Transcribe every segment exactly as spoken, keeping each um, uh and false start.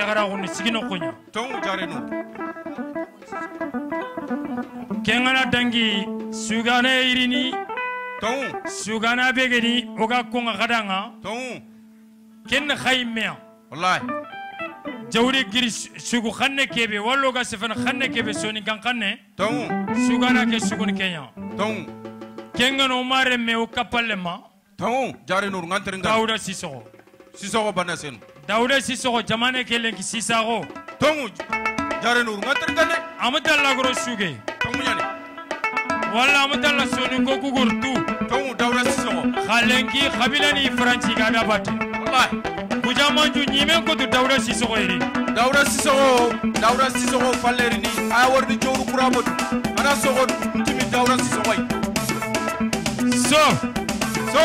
tagara guni sigino kunya tongu jarenu kengana dangi sugana irini tongu sugana begeni oga kunga kadanga tongu ken khaymea wallahi jawri giri sugu khanne kebe wallo ga sefana khanne kebe soni kan khanne tongu sugana ke sugun kenya tongu kengano mare me o kapalema tongu jarenu nganteringa Dauda Sissoko Sissoko banasen Dauda Sissoko jamane kelen ki Sissoko tongu jarenu nganteringa ne amadalla goro suge tongu nyane walla amadalla soni ko kugurtu tongu Dauda Sissoko khalenki khabilani franci gada bate wallahi kujamanju nyime ko du Dauda Sissoko iri Dauda Sissoko Dauda Sissoko fallerini ay warni jowru kurabot ana sogo ntimi Dauda Sissoko so so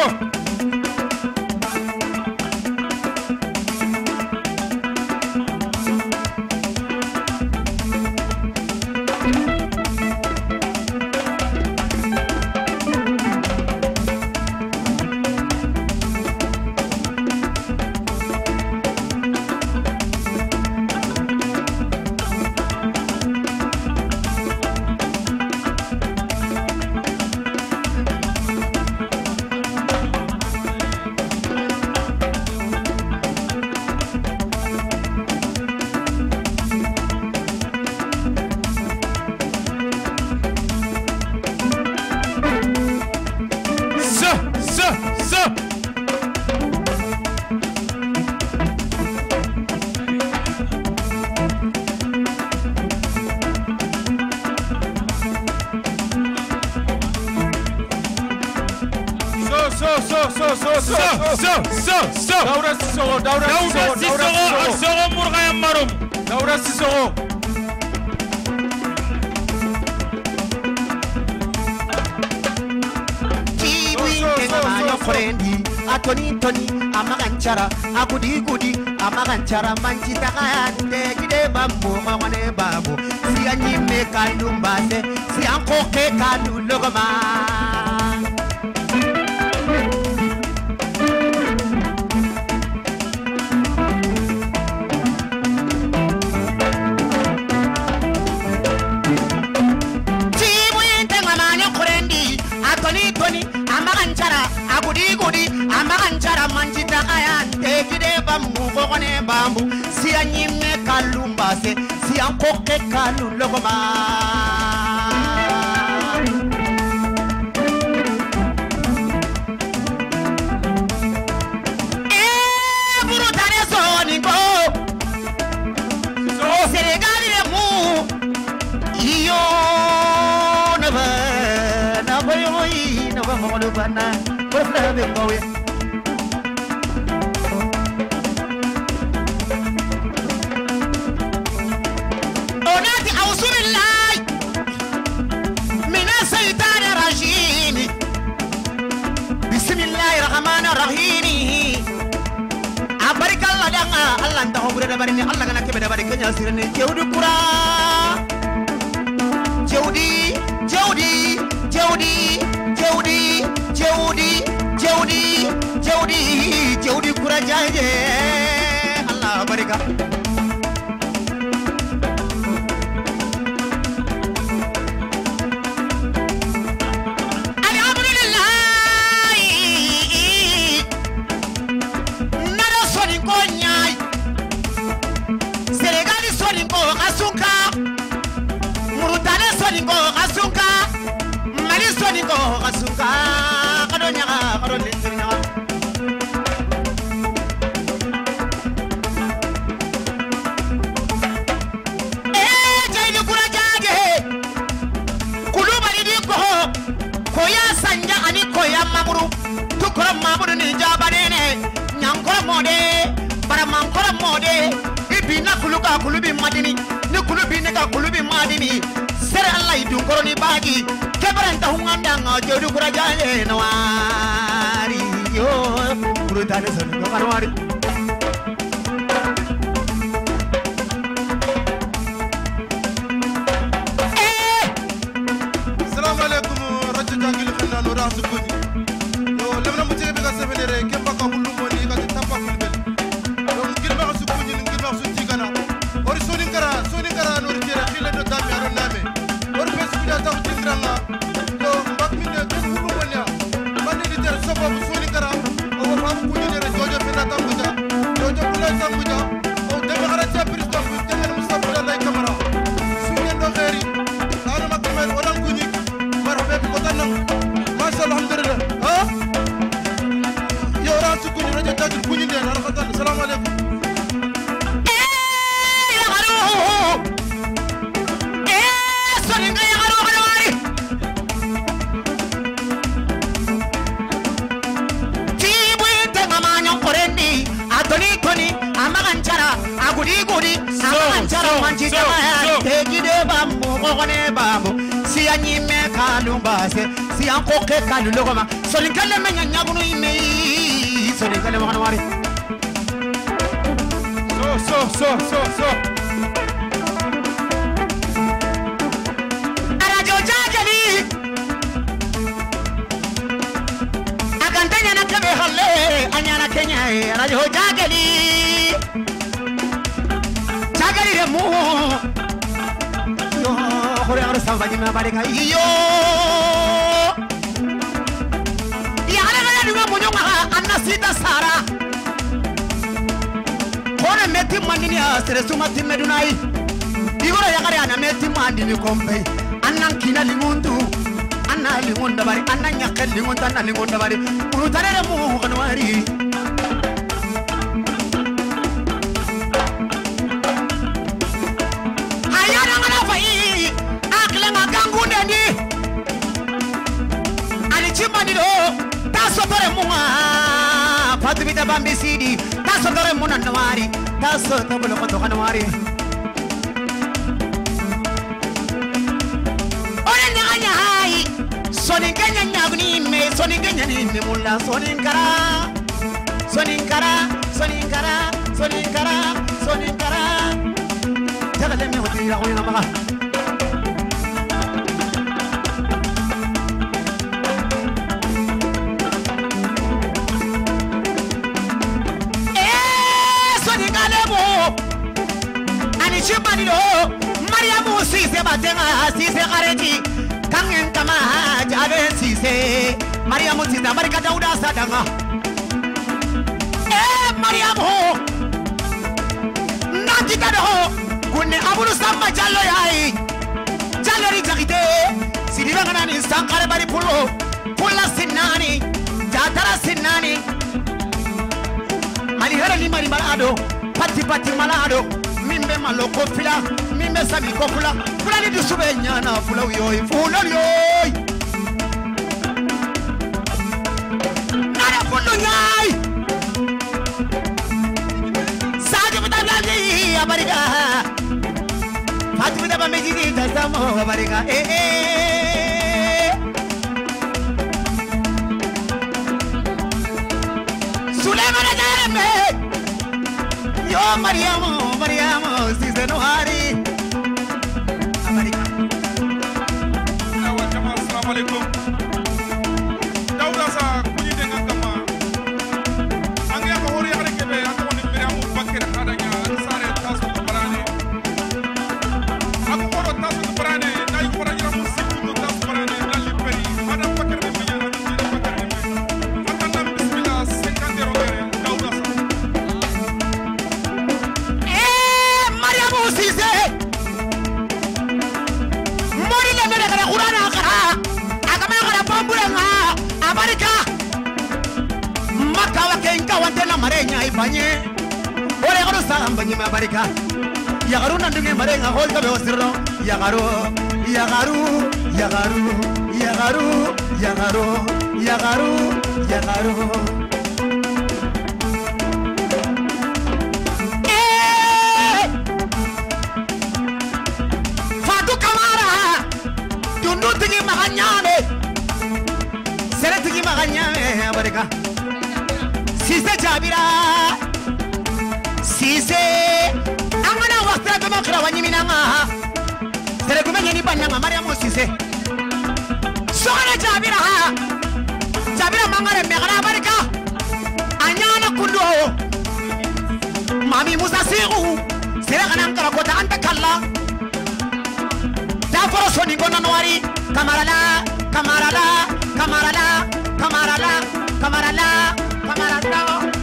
Dauda Sissoko Dauda Sissoko Dauda Sissoko murga yamarum Dauda Sissoko Frendi atoni toni amaganchara agudi gudi amaganchara manjita kayande gide bambo mawane babu si anyime kandumbase si ankoke kandu logoma bambu si anyime kalumbase si ankoke kalu logoma eh buru tane soni go so Senegal le mu iyo na ba na ba yoyi na ba mo do bana ko na be ngowe Allah nda hobure da bari ni Allah gana kebe da bari kenya sirene jewdi kura jewdi jewdi jewdi jewdi jewdi jewdi jewdi jewdi kura jaje Allah barika Asuka kadonya kadon lindurnya eh jaydi kura jage kuluba di ko ko ya sanja ani ko ya mamuru tukura mamuru ni jabanene nyankora mode para mankora mode ibina kuluka kulubi madini ni kulubi ne ka kulubi madini sere Allah idun koroni bagi kebranta hungandanga jodu kurajaye nawari yo kurutane sanu kanwari eh assalamu alaikum radio jangil khana no rasu kuni yo lemna mutire be ga sevenere kemba ka hullu moni ga tappa fulbel donc gilma su kuni ngilma su tigana Iguri Anchara Manchita Tegide Bambu Ogone Bambu Si Anime Kalumbase Si Ankoke Kalulogama Solikale Menya Nyagunu Ime Solikale Makanwari So so so so so Arajo Jageli Agantanya Nakabe Hale Anyana Kenya Arajo Jageli Jageli Remu Yo Hore Aru Sambadi Mabarika Yo Yana Gana Dunga Munyonga Anasita Sara Kone Meti Mandini Asere Sumati Medunai Igora Yagari Ana Meti Mandini Kompe Annan Kina Limundu Anna Limunda Bari Anna Nyaka Limunda Anna Limunda Bari Urutare Mu Kanwari Ayana Ngana Fai Akle Magangunde Ni Alichimani Do Tasotore Mua Fatubita Bambi Sidi Tasotore Muna Nawari Tasotore Koto Kanwari Sonikanya nyagni me sonikanya ni me mulla soninkara soninkara soninkara soninkara soninkara jagale me hoti ya hoya mama eh sonikale mo ani chimani do mariamu sise batenga sise kareti Kangen kama jabe sise Mariamu sise barika dauda sadanga Eh Mariamu Nati kado Kune aburu samba jalo yai Jalo ri jagite Siriba kanani sankare bari pulo Pula sinani Jatara sinani Mali hera ni mari malado Pati pati malado Mimbe maloko fila Mimbe sabi kofula Fula ni dusube nyana fula uyoy Fula uyoy Nara fulu nyay Sadi buta blali Abariga Fati buta bamejidi Tasamo abariga Eh eh Sulemana jareme Yo Mariamu Mariamu Sise Nuhari Amerika Awa jama assalamu alaikum Dawda sa kuni de ngakama Angya ko hori hare kebe ata woni Mariamu Bakir hadanya sare tasu barane Aku koro tasu barane nay ko rajira musiku tasu barane dali peri ada Bakir be minya na dira Bakir be Fatana bismillah cinquante robere Dawda sa Eh Mariamu Sise Amerika Maka wake inka wantena marenya ibanye Ole garu samba nyima Amerika Ya garu nandunge marenga holka be osirro Ya garu Ya garu Ya garu Ya garu Ya garu Ya garu Ya garu Eh Fatu Kamara Tundu tingi makanyane Sere tigi maganya Amerika Sise Jabira Sise Angana wakta kama kira wanyimina nga Sere kumenya ni banyanga Mariamu Sise Sogana Jabira Jabira mangare megara Amerika Anyana kundu Mami Musa Siru Sere kanangkara kota anta kalla Daforo soni gona nwari Kamarala Kamarala Kamarala, kamarala, kamarala, kamarala.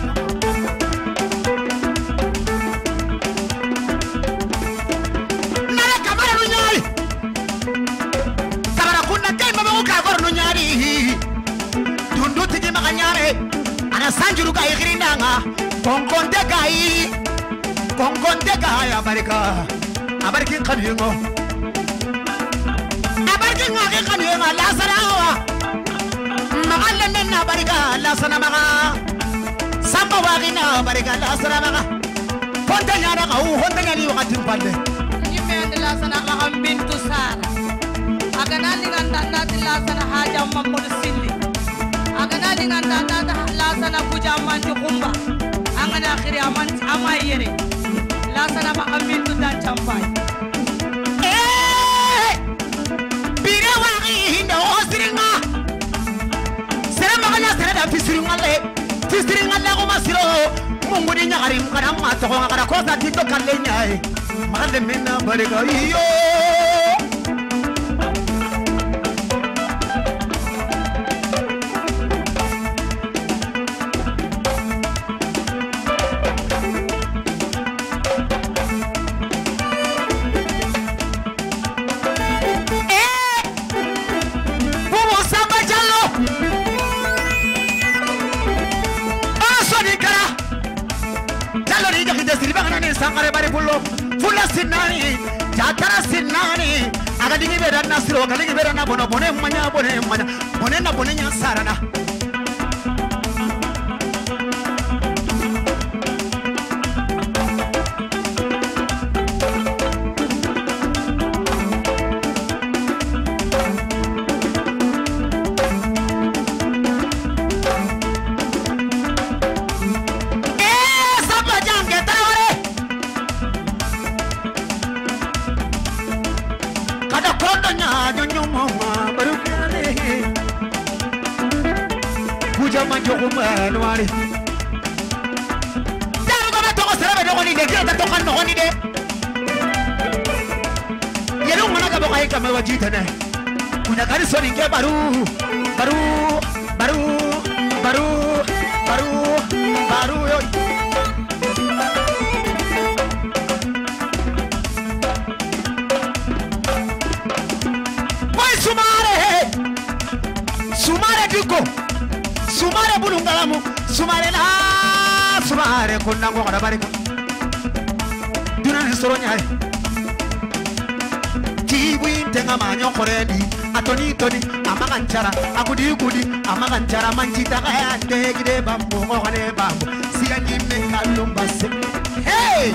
Nara kamara nunyari. Kamara kuna kai mama uka kor nunyari. Dundu tiji makanyare. Ana sanjuru kai girindanga. Kongkonde kai. Kongkonde kai Amerika. Amerika kanyengo. Amerika ngake kanyengo la sarawa. Magalena bariga la sanamaga Samba wagina bariga la sanamaga Fontanyana ka uho Mamadou Silli agana ni nganda nada lasana kuja manju kumba angana akhiri aman ama yere lasana ma amintu dan champai eh bire wagi hinda osiringa sere maganya sere da fisiringa le fisiringa la ko masiro mungu di nyakari mkana ma to ngakara kosa tito kalenya e male mena barega iyo sangare bari pullo fulla sinani jatara sinani aga dingi bera nasiro aga dingi bera na bono bone manya bone manya bone na bone nya sarana Nuari Jangan kau nak toko seraba doko ni deh, kita toko noko ni deh. Ya lu mana kau bawa ikan mewajib tanah. Punya kali soalnya ke baru, baru, baru, baru, baru, baru yo. Boy sumare, sumare diko. Sumare bulungalamu sumare la sumare kunango kada barika dunan soronya tibu tenga manyo koredi atoni toni amaganchara agudi gudi amaganchara manjita kaya ndegide bambo ngone bambo siyangi me kalumba se hey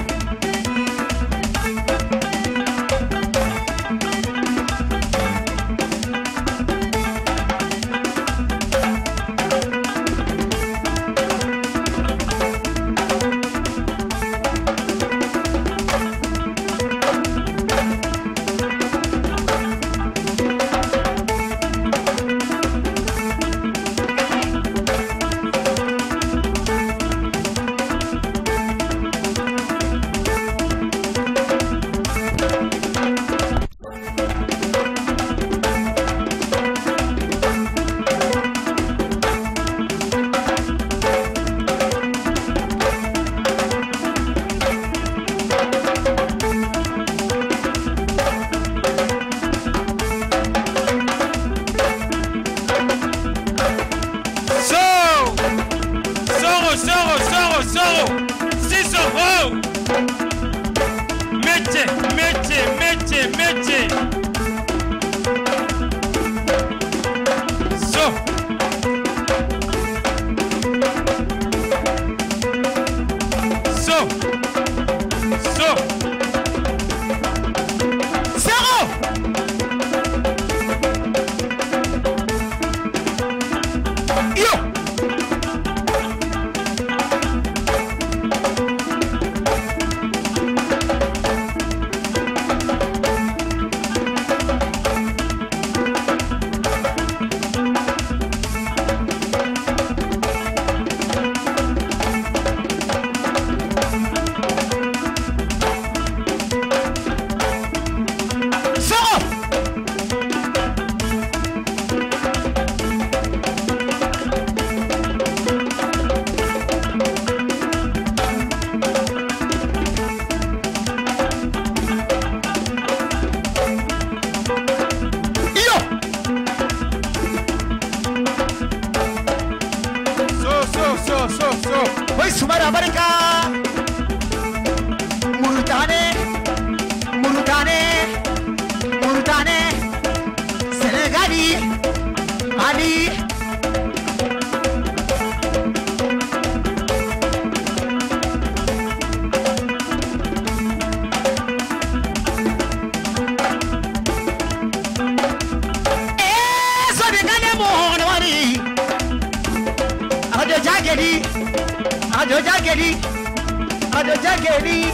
Jageli, Radio Jageli, Radio Jageli.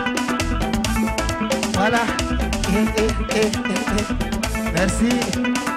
Voilà. Eh, eh, eh, eh, eh. Merci.